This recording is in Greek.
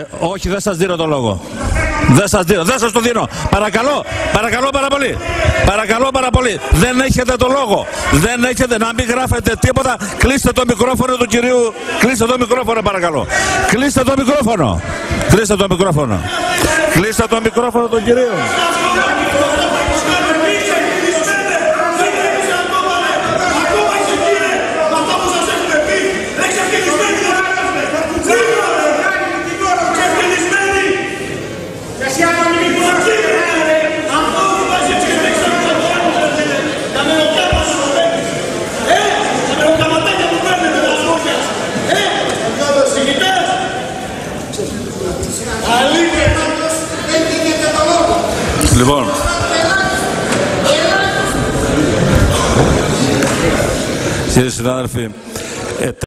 Όχι, δεν σας δίνω το λόγο. Δεν σας το δίνω. Παρακαλώ πάρα πολύ. Παρακαλώ πάρα πολύ. Δεν έχετε το λόγο. Δεν έχετε, να μην γράφετε τίποτα. Κλείστε το μικρόφωνο του κυρίου. Κλείστε το μικρόφωνο, παρακαλώ. Κλείστε το μικρόφωνο. Κλείστε το μικρόφωνο. Κλείστε το μικρόφωνο του κυρίου. Λοιπόν, κύριοι συνάδελφοι,